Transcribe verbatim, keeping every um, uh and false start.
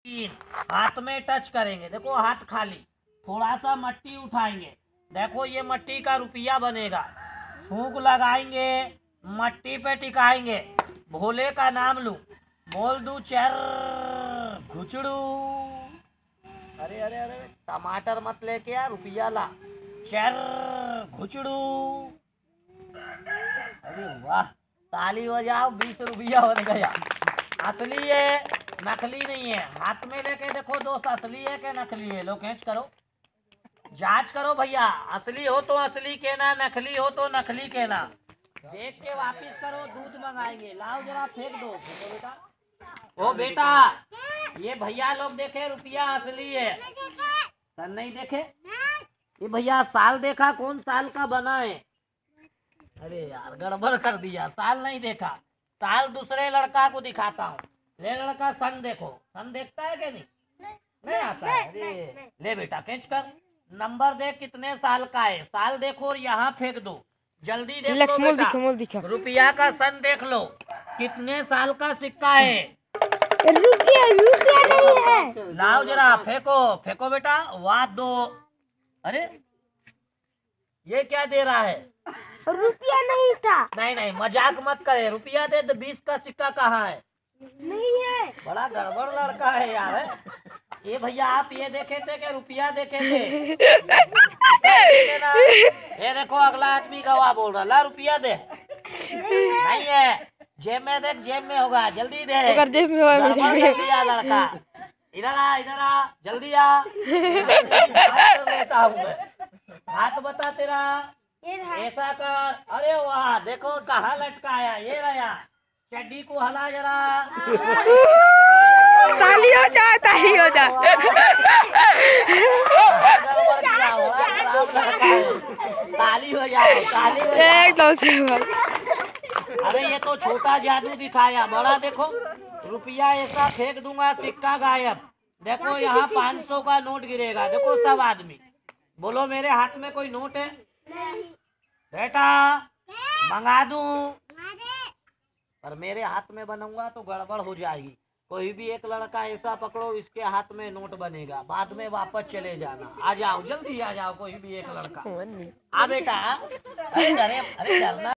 हाथ में टच करेंगे, देखो हाथ खाली, थोड़ा सा मट्टी उठाएंगे, देखो ये मट्टी का रुपया बनेगा। फूंक लगाएंगे, मट्टी पे टिकाएंगे, भोले का नाम लूं, बोल दूं चर घुचड़ू। अरे अरे अरे टमाटर मत लेके यार, रुपया ला, चर घुचड़ू। अरे वाह, ताली बजाओ, बीस रुपया बन गया। असली है, नकली नहीं है। हाथ में लेके देखो दोस्त, असली है कि नकली है। लो खींच करो, जांच करो भैया, असली हो तो असली कहना, नकली हो तो नकली कहना। देख के वापिस करो, दूध मंगाएंगे। लाओ जरा फेंक दो, फेंको बेटा। ओ बेटा, ये भैया लोग देखे रुपया असली है, सर नहीं देखे। ये भैया साल देखा, कौन साल का बना है? अरे यार गड़बड़ कर दिया, साल नहीं देखा, साल दूसरे लड़का को दिखाता हूँ। ले लड़का, सन देखो, सन देखता है कि नहीं? नहीं आता है। अरे ले बेटा, खींच कर नंबर देख कितने साल का है, साल देखो और यहाँ फेंक दो, जल्दी देखो बेटा। रुपया का सन देख लो, कितने साल का सिक्का है। रुपया रुपया नहीं है। लाओ जरा, फेंको फेंको बेटा, वाह दो। अरे ये क्या दे रहा है? रुपया नहीं था। नहीं नहीं, मजाक मत करे, रुपया दे। तो बीस का सिक्का कहाँ है? नहीं है। बड़ा गड़बड़ लड़का है यार है? ये भैया आप ये देखे थे कि रुपया देखे थे? ये देखो अगला आदमी गवाह बोल रहा, ला रुपया दे। नहीं है, जेब में देख, जेब में होगा, जल्दी दे। अगर जेब में होगा जल्दी आ लड़का, इधर आ इधर आ, जल्दी आ। कर लेता हूँ मैं, हाथ बता तेरा, ऐसा कर। अरे वाह, देखो कहाँ लटकाया, ये रहा, चड्डी को हला जरा। ताली हो जा, ताली हो जा। ताली हो जाए, ताली हो जाए। एकदम से। अरे ये तो छोटा जादू दिखाया, बड़ा देखो, रुपया ऐसा फेंक दूंगा, सिक्का गायब। देखो यहाँ पाँच सौ का नोट गिरेगा, देखो सब आदमी। बोलो मेरे हाथ में कोई नोट है? बेटा मंगा दूं, पर मेरे हाथ में बनाऊंगा तो गड़बड़ हो जाएगी। कोई भी एक लड़का ऐसा पकड़ो, इसके हाथ में नोट बनेगा, बाद में वापस चले जाना। आ जाओ, जल्दी आ जाओ, कोई भी एक लड़का। आ बेटा, अरे अरे अरे डरना